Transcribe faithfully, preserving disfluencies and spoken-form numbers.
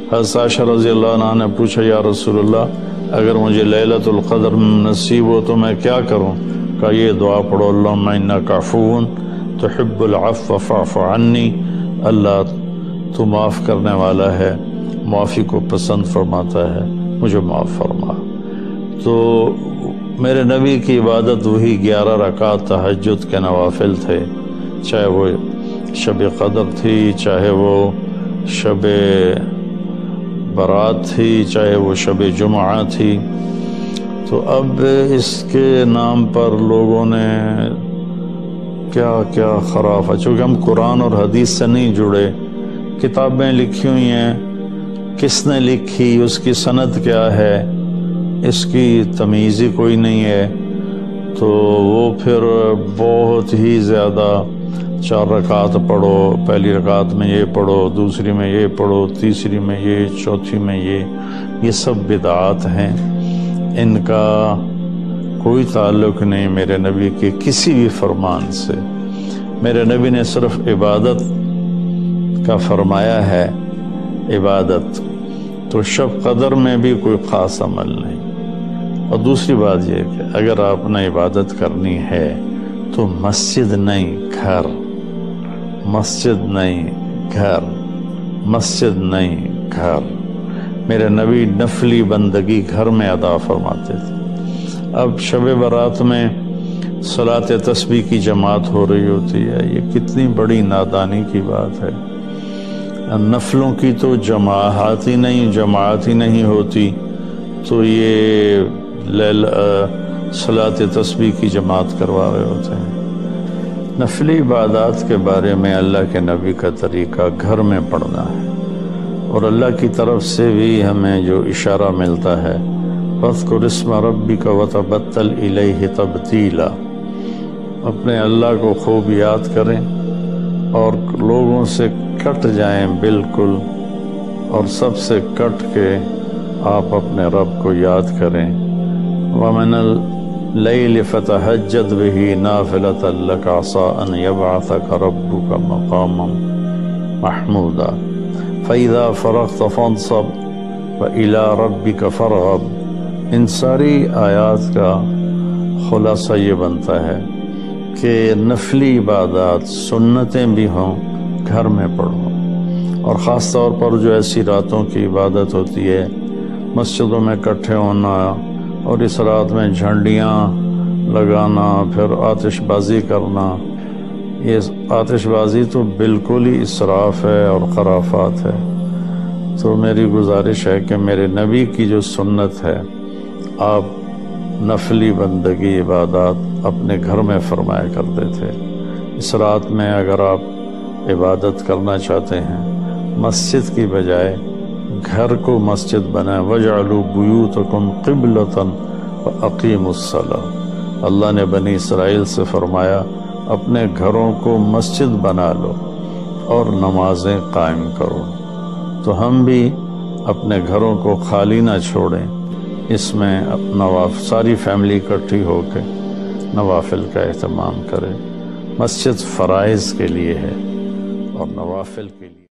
حضرت عائشہ رضی اللہ عنہا نے پوچھا یا رسول اللہ اگر مجھے لیلۃ القدر نصیب ہو تو میں کیا کروں؟ کہا یہ دعا پڑھو اللہم انک عفو تحب العفو فاعف عنی، اللہ تو معاف کرنے والا ہے، معافی کو پسند فرماتا ہے، مجھے معاف فرما۔ تو میرے نبی کی عبادت وہی گیارہ رکعت تہجد کے نوافل تھے، چاہے وہ شب قدر تھی، چاہے وہ شب برات تھی، چاہے وہ شب جمعہ تھی۔ تو اب اس کے نام پر لوگوں نے کیا کیا خرافہ، چونکہ ہم قرآن اور حدیث سے نہیں جڑے، کتابیں لکھی ہوئی ہیں، کس نے لکھی، اس کی سند کیا ہے، اس کی تمیز ہی کوئی نہیں ہے، تو وہ پھر بہت ہی زیادہ چار رکعت پڑھو، پہلی رکعت میں یہ پڑھو، دوسری میں یہ پڑھو، تیسری میں یہ، چوتھی میں یہ یہ سب بدعات ہیں، ان کا کوئی تعلق نہیں میرے نبی کے کسی بھی فرمان سے۔ میرے نبی نے صرف عبادت کا فرمایا ہے، عبادت تو شب قدر میں بھی کوئی خاص عمل نہیں۔ اور دوسری بات یہ کہ اگر آپ نے عبادت کرنی ہے تو مسجد نہیں گھر، مسجد نہیں گھر، مسجد نہیں گھر۔ میرے نبی نفلی بندگی گھر میں ادا فرماتے تھے۔ اب شب برات میں صلاۃ تسبیح کی جماعت ہو رہی ہوتی ہے، یہ کتنی بڑی نادانی کی بات ہے۔ نفلوں کی تو جماعت ہی نہیں جماعت ہی نہیں ہوتی، تو یہ صلاۃ تسبیح کی جماعت کروا رہے ہوتے ہیں۔ نفلی عبادات کے بارے میں اللہ کے نبی کا طریقہ گھر میں پڑھنا ہے، اور اللہ کی طرف سے بھی ہمیں جو اشارہ ملتا ہے وَاذْكُرِ اسْمَ رَبِّكَ وَتَبَتَّلْ إِلَيْهِ تَبْتِيلًا، اپنے اللہ کو خوب یاد کریں اور لوگوں سے کٹ جائیں بالکل، اور سب سے کٹ کے آپ اپنے رب کو یاد کریں۔ وَمِنَ اللَّيْلِ فَتَهَجَّدْ بِهِ نَافِلَةً لَكَ عَسَىٰ أَن يَبْعَثَكَ رَبُّكَ مَقَامًا مَحْمُودًا فَإِذَا فَرَغْتَ فَانصَبْ وَإِلَىٰ رَبِّكَ فَارْغَب۔ ان ساری آیات کا خلاصہ یہ بنتا ہے کہ نفلی عبادات سنتیں بھی ہوں گھر میں پڑھو، اور خاص طور پر جو ایسی راتوں کی عبادت ہوتی ہے، مسجدوں میں اکٹھے ہونا اور اس رات میں جھنڈیاں لگانا، پھر آتش بازی کرنا، یہ آتش بازی تو بالکل ہی اسراف ہے اور خرافات ہے۔ تو میری گزارش ہے کہ میرے نبی کی جو سنت ہے، آپ نفلی بندگی عبادات اپنے گھر میں فرمایا کرتے تھے۔ اس رات میں اگر آپ عبادت کرنا چاہتے ہیں، مسجد کی بجائے گھر کو مسجد بنائیں۔ وَاجْعَلُوا بُيُوتَكُمْ قِبْلَةً وَأَقِيمُوا الصَّلَاةَ، اللہ نے بنی اسرائیل سے فرمایا اپنے گھروں کو مسجد بنا لو اور نمازیں قائم کرو۔ تو ہم بھی اپنے گھروں کو خالی نہ چھوڑیں، اس میں نوافل ساری فیملی اکٹھی ہو کے نوافل کا اہتمام کرے۔ مسجد فرائض کے لیے ہے اور نوافل کے لیے